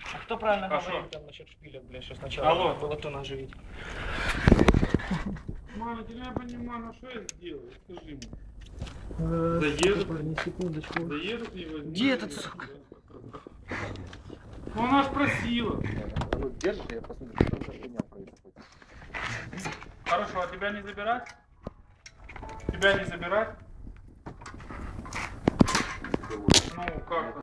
А кто правильно А говорил шо? там насчет шпилек, бля, что сначала Алло. было то наживить? Мама, ты не понимаю, ну что я сделаю? Скажи мне. Не секундочку. Заедут и возьму. Где этот, сука? Ну она ж просила. Ну, держишь, я посмотрю, что за хуйня происходит. Хорошо, а тебя не забирать? Тебя не забирать? Ну как?